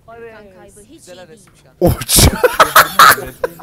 Evet. Kan kaybı hiç Güzel iyi değil. resmiş kanka. Oç.